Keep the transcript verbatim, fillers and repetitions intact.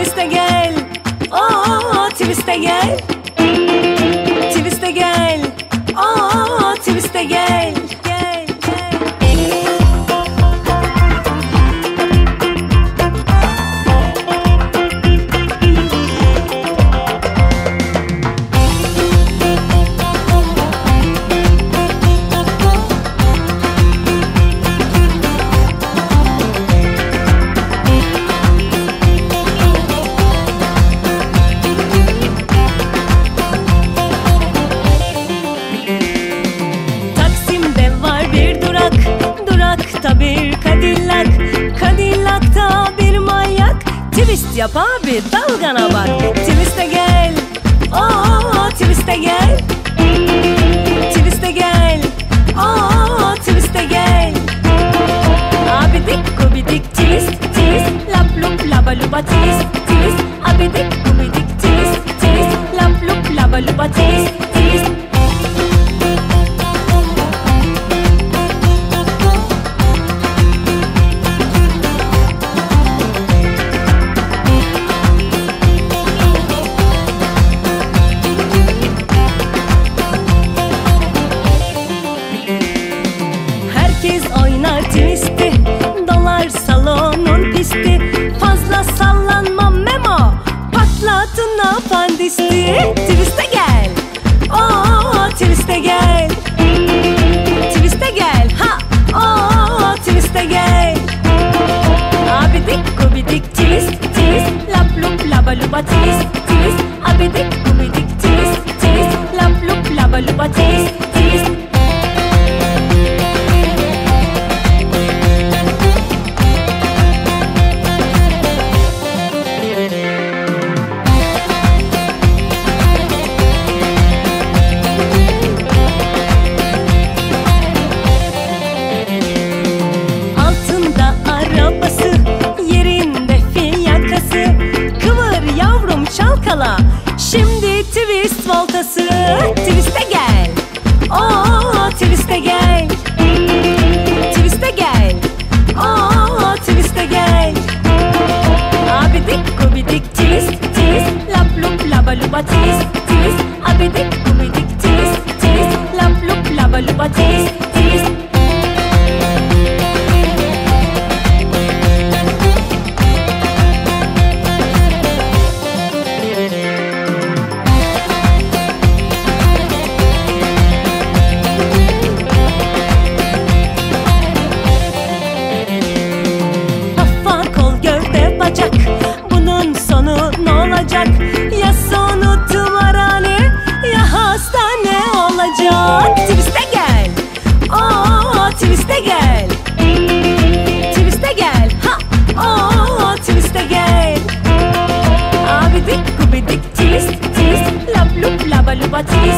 Twist'e gel, aa twist'e gel. Twist'e gel, aa twist'e gel. Gel, gel. Durakta bir Cadillac, Cadillac'ta bir manyak. Twist yap abi, dalgana bak. Twist'e gel, aa twist'e gel. Twist'e gel, aa twist'e gel. Abidik gubidik twist, twist. Lap lup laba luba twist, twist. Abidik gubidik twist, twist. Lap lup laba luba twist, twist. Oynar twist'i, dolar salonun pisti. Fazla sallanma Memo, patlatın apandisti. Twist'e gel, aa twist'e gel. Twist'e gel, ha, aa twist'e gel. Abidik gubidik twist, twist. Lap lup laba luba twist, twist. Abidik gubidik twist, twist. Lap lup laba luba twist, twist. Çalkala, şimdi twist voltası. Twist'e gel, aa twist'e gel. Twist'e gel, aa twist'e gel. Abidik gubidik twist, twist. Lap lup laba luba twist, twist. Abidik gubidik twist, twist. Lap lup laba luba twist, twist. Bunun sonu ne olacak? Ya sonu tımarhane, ya hastane olacak. Twist'e gel, aa twist'e gel. Twist'e gel, ha, aa twist'e gel. Abidik gubidik twist, twist. Lap lup laba luba twist.